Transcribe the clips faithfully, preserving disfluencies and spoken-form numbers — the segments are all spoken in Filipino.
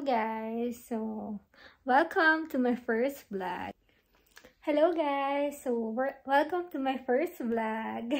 Hello guys! So, welcome to my first vlog. Hello guys! So, welcome to my first vlog.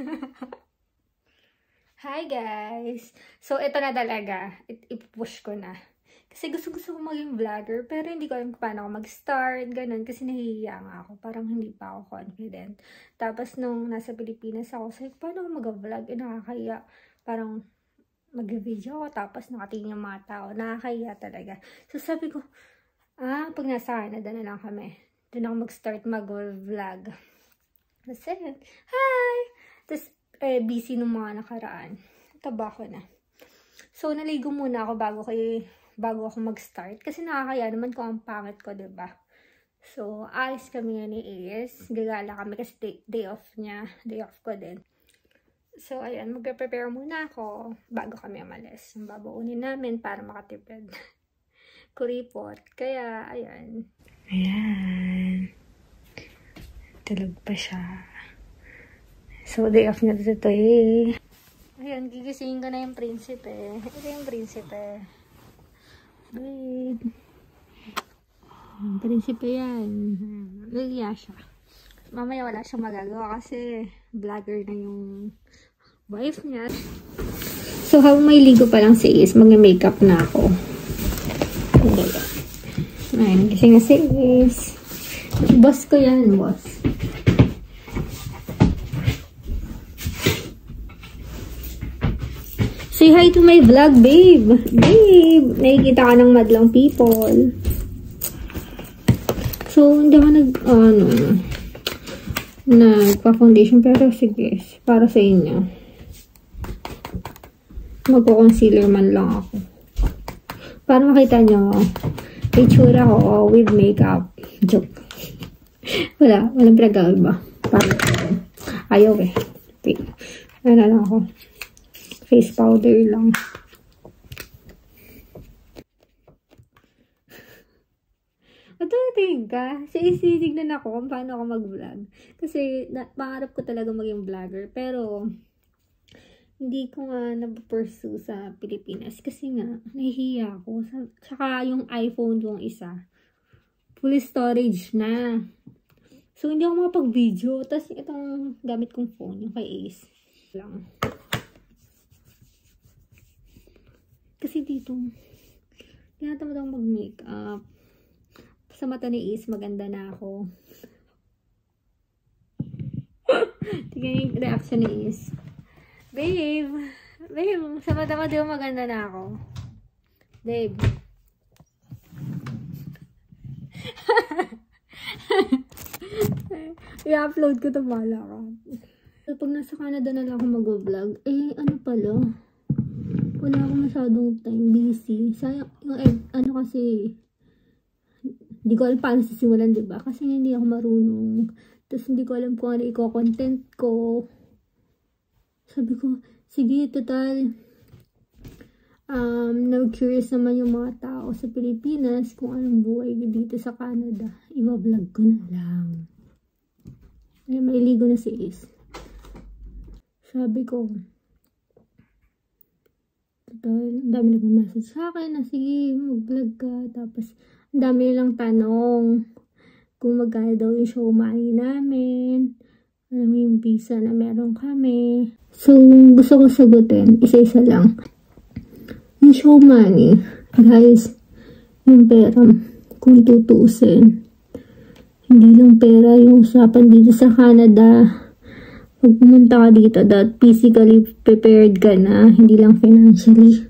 Hi guys! So, ito na talaga. I-push ko na. Kasi gusto-gusto ko maging vlogger, pero hindi ko alam paano ako mag-start, ganun. Kasi nahihiya nga ako. Parang hindi pa ako confident. Tapos, nung nasa Pilipinas ako, sabi, paano ako mag-vlog? Eh, nakakaya. Parang, mag-video ako, tapos nakatingin yung mga tao. Nakakaya talaga. So, sabi ko, ah, pag nasa Canada na lang kami, doon ako mag-start mag-vlog. Kasi, hi! Tapos, eh, busy nung mga nakaraan. Taba ko na. So, naligo muna ako bago kayo, bago ako mag-start. Kasi nakakaya naman kung ang pangit ko, diba? So, ayos kami nga ni Ace. Gagala kami kasi day, day off niya. Day off ko din. So, ayan, magpe-prepare muna ako bago kami umalis. Yung babaunin namin para makatipid. Kuripot. Kaya, ayan. Ayan. Tulog pa siya. So, day off na dito eh. Ayan, gigisingin ko na yung prinsipe. Ito yung prinsipe. Good. Yung prinsipe yan. Naliya siya. Mamaya wala siyang magagawa kasi vlogger na yung wife niya. So, habang may ligo pa lang si Is, mag-makeup na ako. Ayun, kasi nga si Is. Boss ko yan, boss. Say hi to my vlog, babe. Babe, nakikita ka ng madlang people. So, hindi ako nag, ano, nagpa-foundation, pero sige, para sa inyo. Magko-concealer man lang ako. Para makita nyo, itsura ko with makeup. Joke. Wala, walang pinag-alba. Para ayaw eh. Okay. Ano lang ako. Face powder lang. Matuting ka. Sisignan ako kung paano ako mag-vlog. Kasi, na, pangarap ko talaga maging vlogger. Pero, hindi ko nga napupursue sa Pilipinas. Kasi nga, nahihiya ako. Tsaka yung iPhone yung isa, full storage na. So, hindi ako makapag-video. Tapos, itong gamit kong phone, yung kay Ace lang. Kasi dito, tinatamad akong mag-makeup. Sa mata ni Is, maganda na ako. Tingnan yung reaction ni Is. Babe! Babe, sa mata mo di ba maganda na ako? Babe. I-upload ko ito, bala ka. So, pag nasa Canada na lang ako mag-vlog, eh, ano pala? Wala akong masyadong time, busy. Sayang, yung, eh, ano kasi, hindi ko alam paano sisimulan, diba? Kasi hindi ako marunong. Tapos hindi ko alam kung ano i-content ko. Sabi ko, sige, total. Um, na-curious naman yung mga tao sa Pilipinas kung anong buhay dito sa Canada. Iba-vlog ko na lang. Ay, mailigo na si Ace. Sabi ko, total, ang dami nag-message sa akin na sige, mag-vlog ka. Tapos, ang dami nilang tanong kung magkano daw yung show money namin. Alam mo yung visa na meron kami. So, gusto ko sagutin. Isa-isa lang. Yung show money, guys, yung pera, kung tutuusin, hindi lang pera yung usapan dito sa Canada. Pag pumunta ka dito, that physically prepared ka na, hindi lang financially.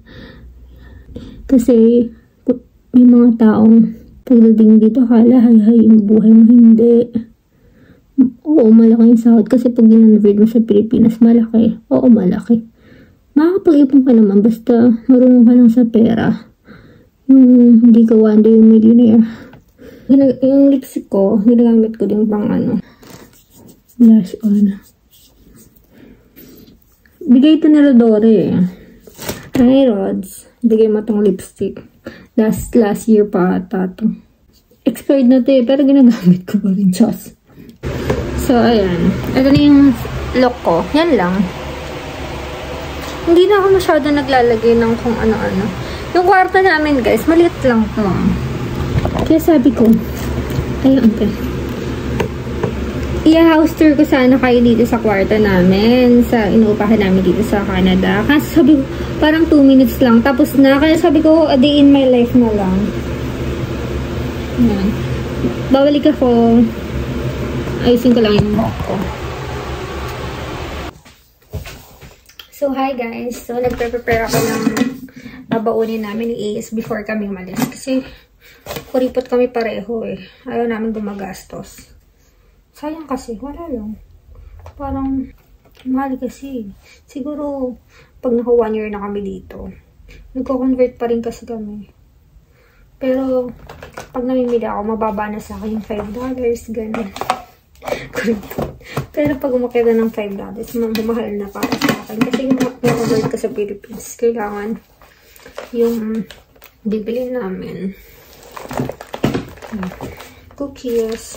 Kasi, may mga taong pagdating dito, kala hay-hay yung buhay mo, hindi. Oo, malaki yung sahod. Kasi pag ginanvert mo sa Pilipinas, malaki. Oo, malaki. Makakapag-ipon ka naman, basta marunong ka lang sa pera. Yung hindi ka one day millionaire. Yung lipstick ko, ginagamit ko din pang ano, blush on. Bigay ito ni Rodore eh. Hi, Rods. Bigay mo tong lipstick. Last, last year pa ata to. Expired na to eh, pero ginagamit ko pa rin, Diyos. So, ayan. Ito na yung look ko. Yan lang. Hindi na ako masyado naglalagay ng kung ano-ano. Yung kwarto namin, guys, maliit lang to. Kaya sabi ko, ayun, okay. I-house tour ko sana kayo dito sa kwarto namin. Sa inuupahan namin dito sa Canada. Kasi sabi ko, parang two minutes lang. Tapos na. Kaya sabi ko, a day in my life na lang. Yan. Babalik ako. Ayusin ko lang yung buhok ko. So, hi guys. So, nagpe-prepare ako ng babaunin namin ni A S before kami umalis. Kasi, kuripot kami pareho eh. Ayaw namin gumagastos. Sayang kasi, wala lang. Parang, mahal kasi. Siguro, pag naka one year na kami dito, nagko-convert pa rin kasi kami. Pero, pag namimili ako, mababa na sa akin yung five dollars, gano'n. Pero pag umakita ng five dollars, mahal na para sa akin. Kasi yung naka-convert ka sa Philippines, kailangan yung bibili namin. Cookies.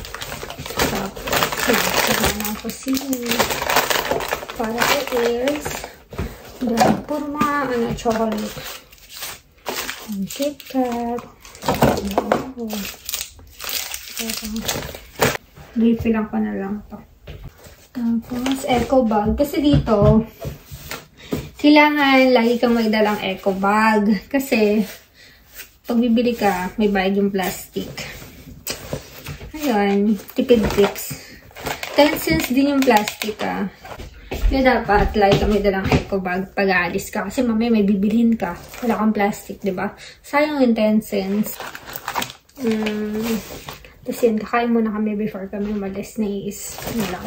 Tapos, ako sili. Para is, dahil puro mga, ano, chocolate. Ang KitKat. Ano, bipilang ko na lang to. Tapos, eco bag. Kasi dito, kailangan lagi kang may dalang eco bag. Kasi, pag bibili ka, may bayad yung plastic. Ayun, tipid tips. ten cents din yung plastic ah. Kaya dapat lagi kang may dalang eco bag pag aalis ka. Kasi mamaya may bibilhin ka. Wala kang plastic, diba? Sayang yung ten cents. Hmm. Tapos yun, kakain muna kami before kami umalis na is na lang.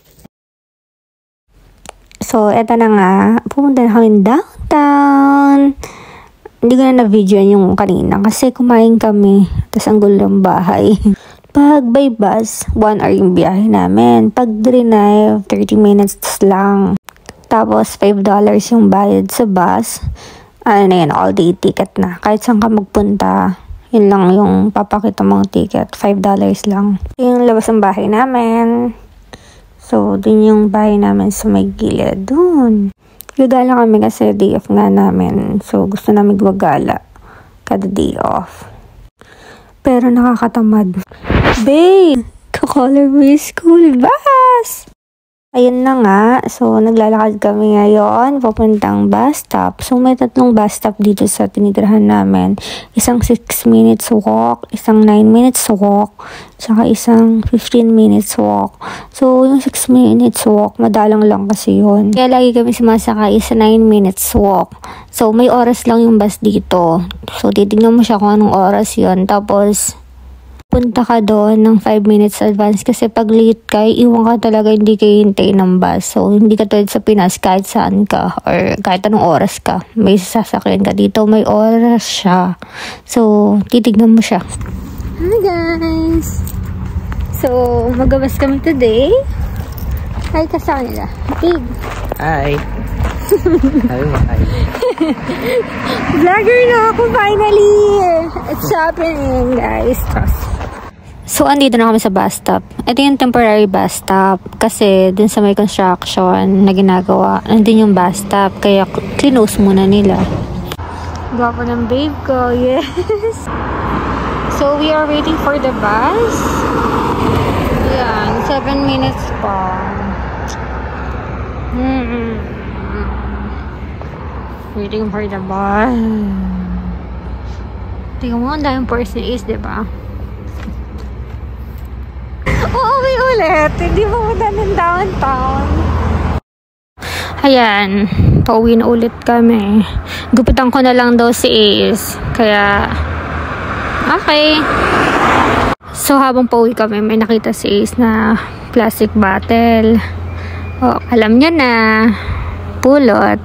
So, eto na nga. Pupunta na kami downtown. Hindi ko na na-video yung kanina kasi kumain kami. Tapos ang gulo ng bahay. Pag by bus, one hour yung biyahe namin. Pag drive, thirty minutes lang. Tapos, five dollars yung bayad sa bus. Ano na yan, all day ticket na. Kahit saan ka magpunta, yun lang yung papakita mong ticket. five dollars lang. Yung labas ng bahay namin. So, dun yung bahay namin sa may gilid. Dun. Gagala kami kasi day off nga namin. So, gusto namin gumagala kada day off. Pero nakakatamad. Babe! Ka-color me school bus! Ayun na nga. So, naglalakad kami ngayon. Papuntang bus stop. So, may tatlong bus stop dito sa tinitirahan namin. Isang six minutes walk. Isang nine minutes walk. Saka isang fifteen minutes walk. So, yung six minutes walk, madalang lang kasi yun. Kaya lagi kami sumasakay sa nine minutes walk. So, may oras lang yung bus dito. So, titignan mo siya kung anong oras yun. Tapos, punta ka doon ng five minutes advance kasi pag late ka, iwan ka talaga, hindi kayo hintay ng bus. So, hindi ka tulad sa Pinas kahit saan ka or kahit anong oras ka. May sasakyan ka dito, may oras siya. So, titignan mo siya. Hi guys! So, magabas kami today. Hi ka sa kanila. Big! Hi! Hi, hi. Vlogger na ako finally! It's happening guys. Trust. So, andito na kami sa bus stop. Ito yung temporary bus stop. Kasi, dun sa may construction na ginagawa, nandun yung bus stop. Kaya, clinose muna nila. Gwapo ng babe ko. Yes! So, we are waiting for the bus. Ayan. Seven minutes pa. Mm-hmm. Waiting for the bus. Tingnan mo, ang daming person is, diba? Uuwi ulit. Hindi pumunta ng downtown. Ayan. Pauwi na ulit kami. Gupitan ko na lang daw si Ace. Kaya, okay. So, habang pauwi kami, may nakita si Ace na plastic bottle. Oh, alam niya na. Pulot.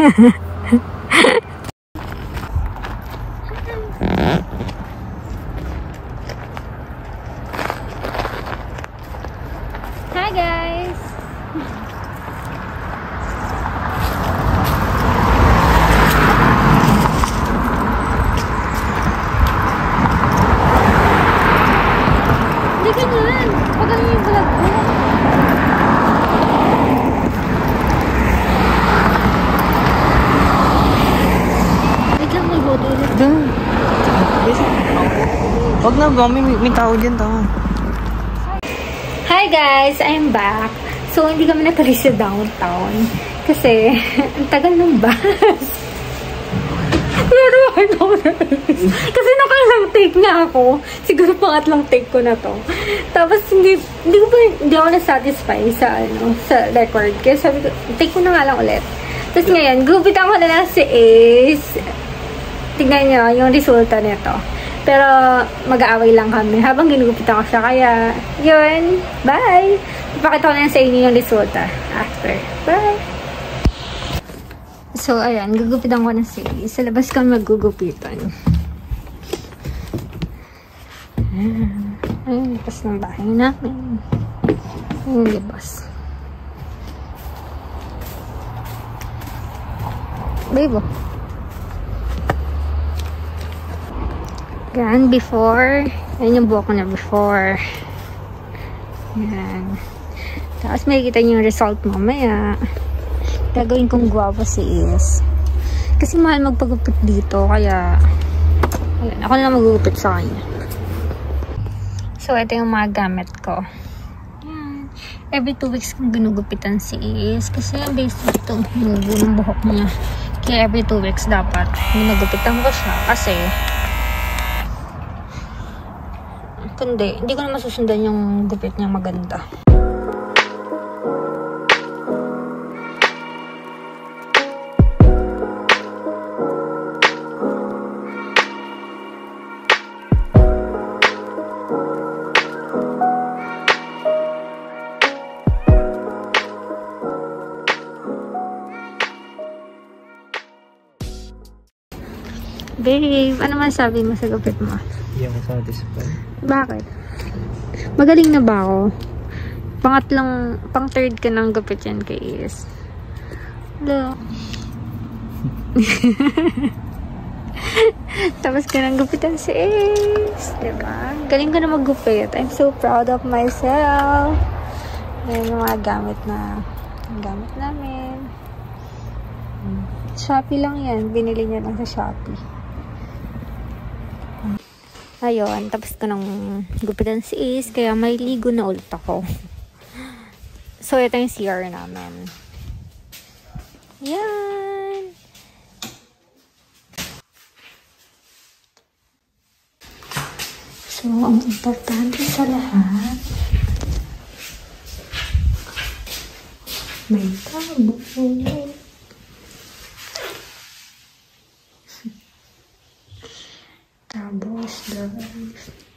Hi guys! Hindi ganyan! Pag ano yung vlog ko? Wag na, mami. May, may tao dyan, tao. Hi guys! I'm back. So, hindi kami natuloy sa downtown. Kasi, ang tagal ng bus. Pero ako kasi nakalang take na ako. Siguro pangatlong take ko na to. Tapos, hindi, hindi ko pa, hindi ako na-satisfy sa, ano, sa record. Kaya sabi ko, take ko na nga lang ulit. Tapos ngayon, gupitan ko na lang si Ace. Tignan nyo yung resulta nito. Pero, mag-aaway lang kami habang ginugupitan ko siya. Kaya, yun. Bye! Ipakita ko na sa inyo yung resulta after. Bye! So, ayan. Gugupitan ko na si Ace. Sa labas kami maggugupitan. Ayan. Ayan, labas ng bahay namin. Ayan, labas. Babe, oh. Yan, before. Yan yung buhok ko na before. Yan. Tapos may kita niyo yung result mamaya. Gagawin kong guwapo si Is. Kasi mahal magpagupit dito. Kaya, ayan, ako na magugupit sa kanya. So, ito yung mga gamit ko. Yan. Every two weeks kong ginugupitan si Is. Kasi ang basic ito, hinubo ng buhok niya. Kaya every two weeks dapat ginugupitan ko siya. Kasi, kundi, hindi ko na masusundan yung gupit niya maganda. Babe, ano masabi mo sa gupit mo? Hindi ako satisfied. Bakit? Magaling na ba ako? Pangatlong, pang third ka ng gupit yan kay Is. Hello. Tapos ka ng gupitan si Is. Diba? Galing ka na maggupit. I'm so proud of myself. Yan yung mga gamit na gamit namin. Shopee lang yan. Binili niya lang sa Shopee. Ayun, tapos ko nang gupitan si Ace, kaya may ligo na ulit ako. So, ito yung C R namin. Yan! So, ang importante sa lahat, may tabo. Tapos, guys.